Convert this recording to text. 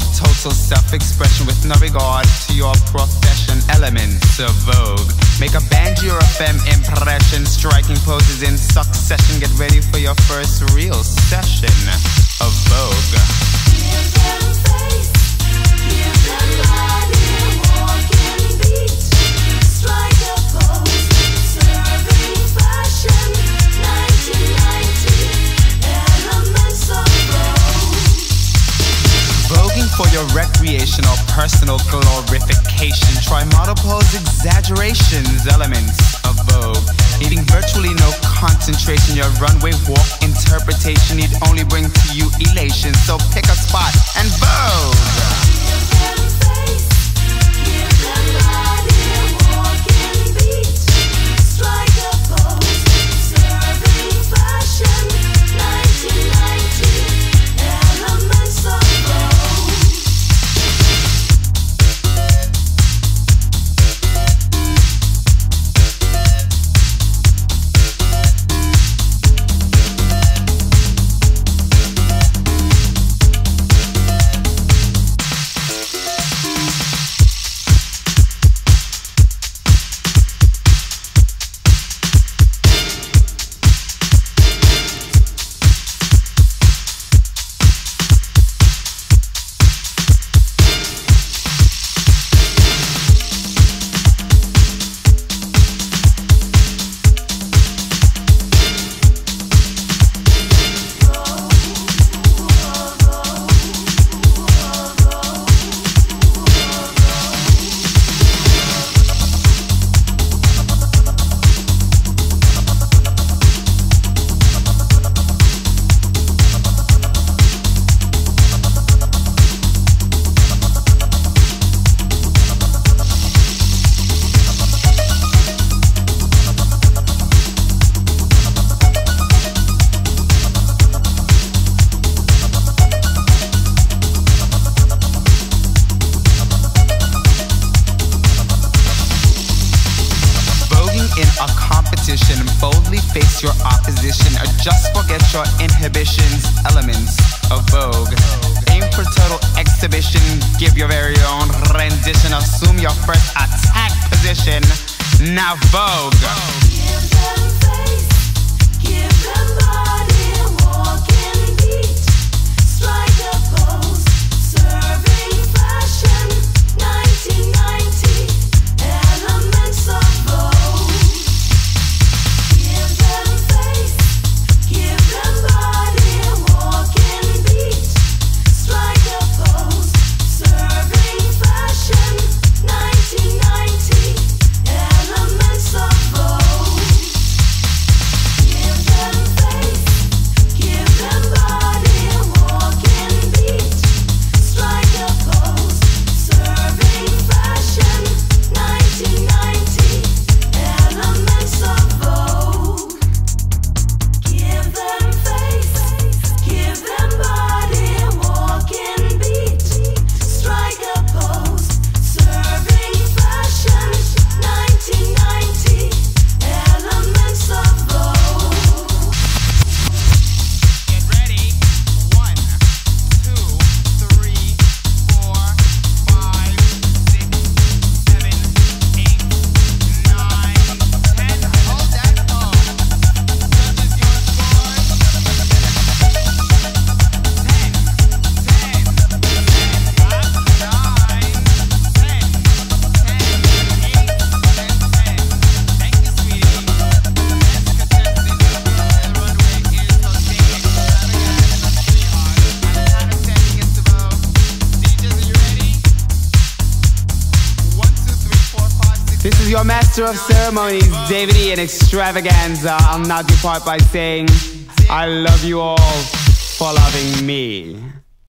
total self-expression with no regard to your profession. Elements of Vogue make a banjo or FM impression, striking poses in succession. Get ready for your first real session of Vogue. Give them face, give them body, walking beat, strike a pose, serving fashion, 1990, elements of Vogue. Voguing for your recreation or personal glorification. Try model pose exaggerations, elements of Vogue. Needing virtually no concentration, your runway walk interpretation need only bring to you elation. So pick a spot and Vogue. Give them face, give them body, walking beat, strike a pose, serving fashion, 1990, elements of Vogue. Boldly face your opposition, or just forget your inhibitions. Elements of Vogue. Aim for total exhibition. Give your very own rendition. Assume your first attack position. Now Vogue. Give them face, give them body, walking beat, strike a pose, serving fashion, 1990, elements of Vogue. Give them face, give them body, walking beat, strike a pose, serving fashion, 1990, elements of Vogue. Give them face, give them body, walking beat, strike a pose, serving fashion, 1990, elements of Vogue. Give them face, give them body, walking beat, strike a pose, serving fashion, 1990, elements of Vogue. Get ready. 1, 2, 3, 4, 5, 6, 7, 8, 9, 10. Hold that pose. Judges, your scores. 10, 10, 10, 9, 10, 10, 8, 10, 10. Thank you, sweetie. Next contestant is the runway is Jose Extravaganza, sweetheart. And the time is 10 against the Vogue. DJs, are you ready? 1, 2, 3, 4, 5, 6. This is your master of ceremonies, David E. in Extravaganza. I'll now depart by saying, I love you all for loving me.